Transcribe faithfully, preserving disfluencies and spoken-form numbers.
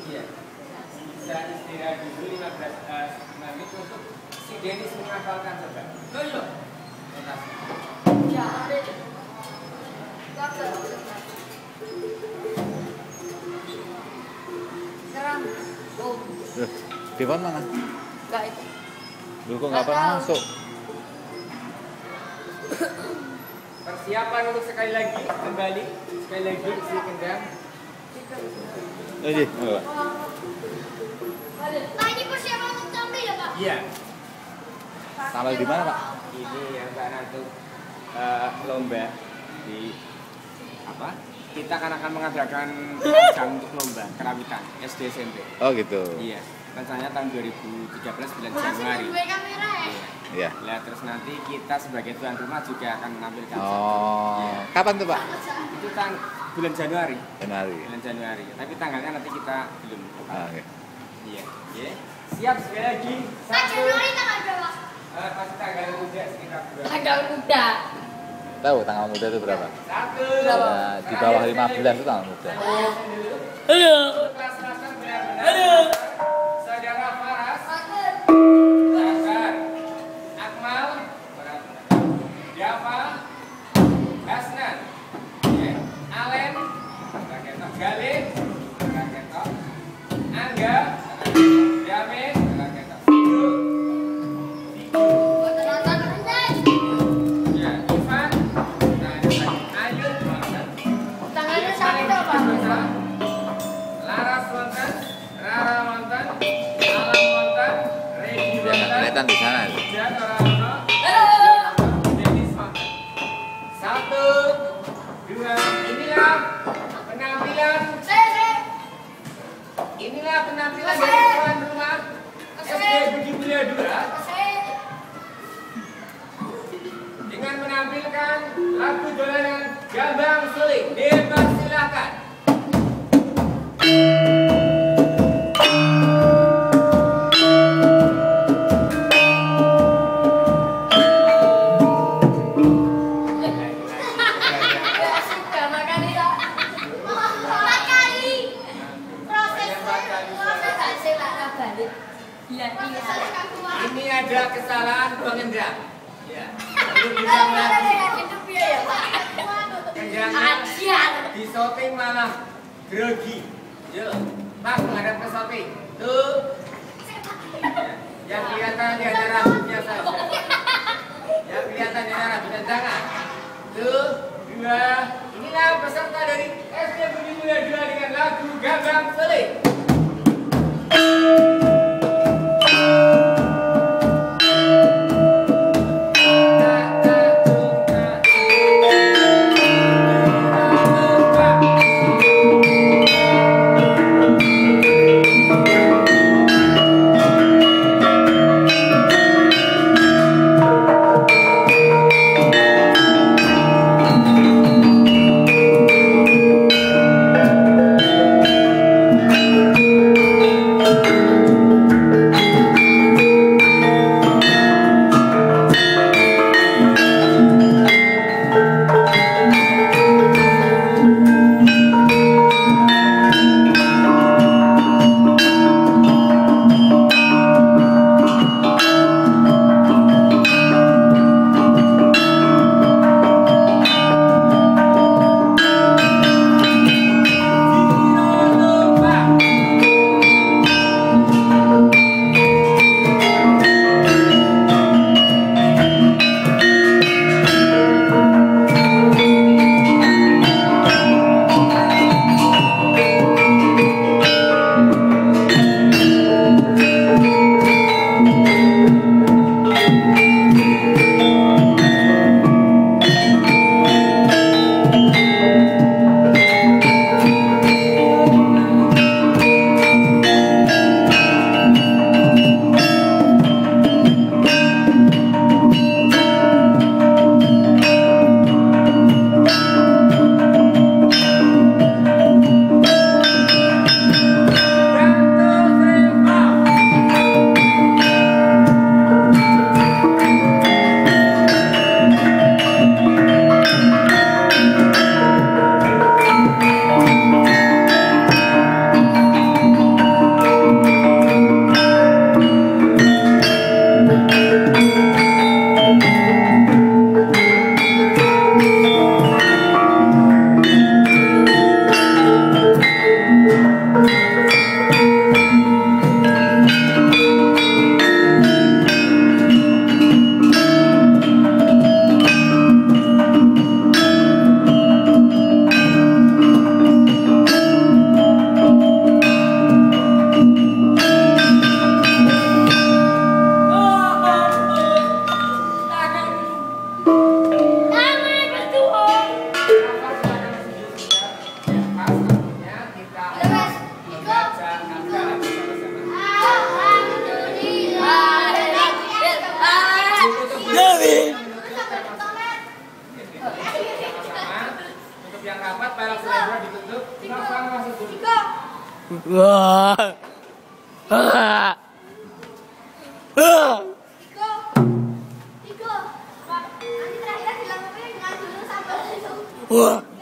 Iya. Bisa istirahat dulu lima belas menit untuk si Denis menghafalkan coba. Oh iya. Ya, ada. Sekarang, oh. Loh, Devon mana? Enggak itu. Lu kok nggak pernah masuk? Persiapan untuk sekali lagi kembali, sekali lagi si kendang. Oh iya, oh. Nah, ini persiapan untuk tampil ya, Pak? Iya. Tampil di mana, Pak? Ini yang karena untuk uh, lomba di apa? Kita kan akan mengadakan ajang untuk lomba kerawitan S D S M P. Oh gitu. Iya. Rencananya tahun dua ribu tiga belas bulan Januari. Kamera ya? Iya. Iya. Nah, terus nanti kita sebagai tuan rumah juga akan menampilkan. Oh, Iya. kapan tuh Pak? Itu tang bulan Januari. Januari. Bulan Januari. Tapi tanggalnya nanti kita belum. Ah, oke. Iya. Iya. Siap sekali lagi. Pak Januari tanggal berapa? Uh, pasti tanggal muda sekitar bulan. Tanggal muda. Tahu tanggal muda itu berapa? Satu. Ya, di bawah lima bulan itu tanggal muda. Halo. Kelas-kelasan benar-benar. Saudara Faras. Sabar. Akmal. Java. Hasnan. Ya. Alen. Raketok. Galih. Raketok. Angga. Yamin. Raketok. Fidu. Ya. Ivan. Nah, Ayu. Tangannya sakit Pak? Laras wonten, Rara wonten, Alam wonten, Regi Biar nggak wonten, kelihatan di sana. dan Rara Denis wonten. Satu, dua, inilah penampilan, inilah penampilan dari tuan rumah S D Budi Mulia dua dengan menampilkan lagu dolanan Gambang Suling. Dipersilakan. Ini ada kesalahan pengendang. Ya. Lalu bisa lagi. Kendangnya di shopping malah grogi. Yuk, Mas menghadap ke shopping. Tuh. Yang kelihatan di ada rambutnya saja. Yang kelihatan di ada rambutnya jangan. Tuh, dua. Inilah peserta dari S D Budi Mulia dua dengan lagu Gambang Suling. Iko, Iko, Pak, nanti terakhir bilang apa ya? Nggak dulu sampai itu.